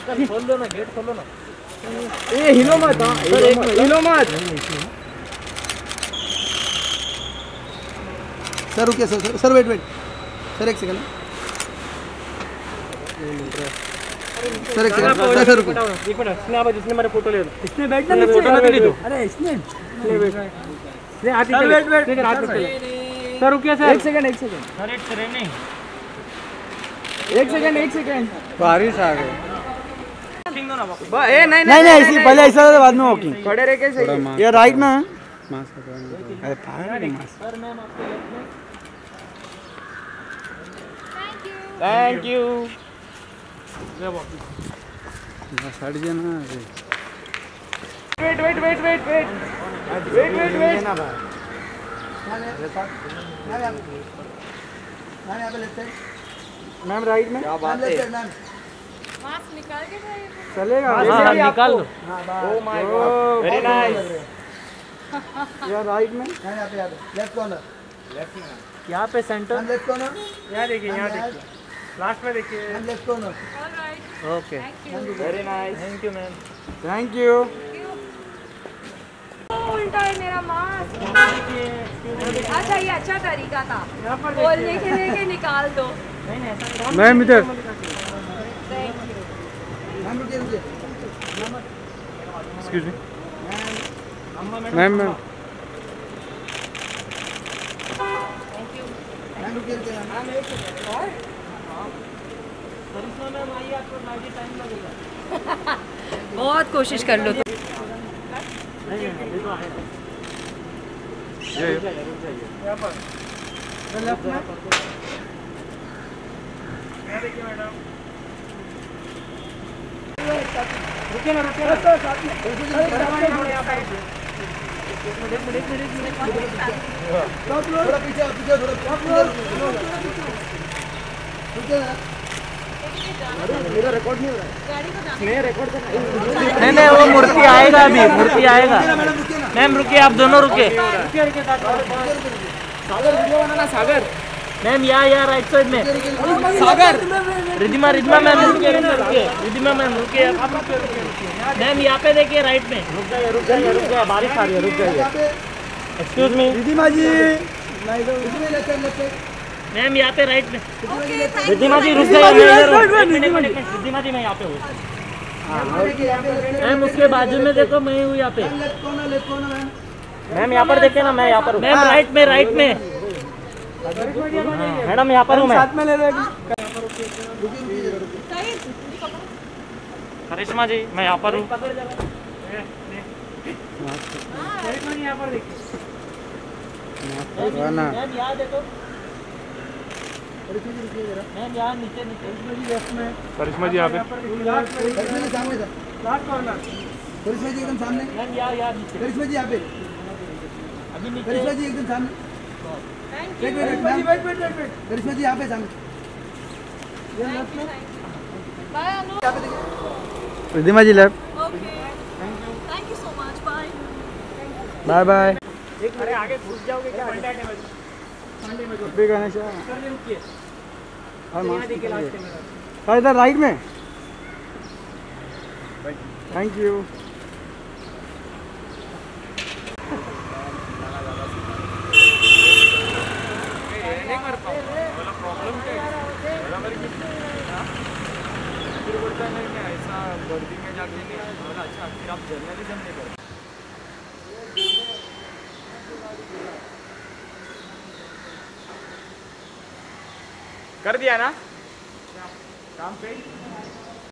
खोल लो ना, गेट खोलो ना। ये हिलो मत, हिलो मत। सर रुकिए sir, sir wait wait sir, एक सेकंड सर, एक सेकंड सर, रुको एक मिनट, इसने आवाज, इसने मेरा फोटो ले लो। इसने बैठना फोटो नहीं ली तो। अरे इसने ले हाथ सर वेट वेट सर रुकिए सर। एक सेकंड सर एक ट्रेनिंग। एक सेकंड बारिश आ गई। दो ना वापस। ए नहीं नहीं ऐसी पहले ऐसा बाद में वॉकिंग। खड़े रह के सही। ये राइट में मास्क अरे पागल है मास्क। सर मैम आपके लेफ्ट में। Thank you. ले वापस। हट जा ना। वेट ना भाई मैम यहाँ पे लेफ्ट साइड, मैम राइट में क्या बात है। मास्क निकाल के जाइए। चलेगा। हाँ निकाल दो। Oh my god, very nice. यार राइट में यहाँ पे लेफ्ट कॉर्नर, यहाँ पे सेंटर। लेफ्ट कॉर्नर, यहाँ देखिए, यहाँ देखिए, लास्ट में देखिए। Left corner. Alright, okay, thank you. Very nice. Thank you ma'am. Thank you. उल्टा है मेरा मास्क। अच्छा ये अच्छा तरीका था, बोलने के लिए कि निकाल दो। मैम इधर। Thank you. मैम रुकिए रुकिए। Excuse me ma'am. मैम रुकिए रुकिए मैम। करिश्मा मैम आइए, आपको गाड़ी टाइम लगेगा। बहुत कोशिश कर लो। नहीं ये तो आएगा। यहाँ पर लेफ्ट में। यहाँ देखिए मैडम। रुकिए ना, रुकिए ना। थोड़ा पीछे पीछे थोड़ा रुकिए ना। मेरा रिकॉर्ड नहीं हो रहा है। मैं रिकॉर्ड कर रहा हूं। नहीं नहीं, वो मूर्ति आएगा अभी, मूर्ति आएगा। मैडम रुकिए ना। मैम रुकिए, आप दोनों रुके। सागर वीडियो बनाना सागर। मैम यहाँ राइट साइड में। सागर रिधिमा मैम रुकिए, रिधिमा मैम रुकिए। मैम यहाँ पे देखिए राइट में। रुक जाइए, बारिश आ रही है, रुक जाइए। Excuse me Ridhima ji, left side ma'am, यहाँ पे राइट में। ओके, रिधिमा जी रुक जाइए, रिधिमा जी मैं यहाँ पे हूँ। मैम उसके बाजू में देखो, मैं हूँ यहाँ पे। Left corner ma'am. मैम यहाँ पर देखे ना, मैं यहाँ पर हूँ। मैम राइट में। मैडम यहाँ पर हूँ मैं। साथ में ले लो। करिश्मा जी मैं यहाँ पर हूँ। मैम यहाँ देखो। मैम यहाँ नीचे लेफ्ट में। करिश्मा जी यहाँ पे। करिश्मा जी सामने sir. Last corner. Karishma ji एकदम सामने। मैम यहाँ नीचे। करिश्मा जी यहाँ पे। अभी नीचे। करिश्मा जी एकदम सामने। Thank wait you. Wait ma'am. Wait. Karishma ji यहाँ पे सामने। Bye Anu. Ridhima ji left. Okay, thank you so much. Bye. Bye bye. अरे आगे घुस जाओगे क्या? भी गणेश रुकिए। और यहाँ मास्क देखिए लास्ट निकालिए। कैमरा। सर इधर राइट में। Thank you. ऐसा वर्दी में जाके नहीं। अच्छा फिर आप जर्नलिज्म नहीं करते। कर दिया ना काम पे।